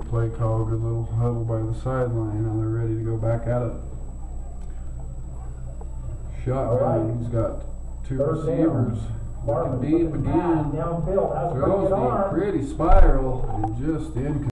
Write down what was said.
play call, good little huddle by the sideline, and they're ready to go back at it. Shotgun, he's got two receivers. Looking deep again. Throws the pretty spiral and just in.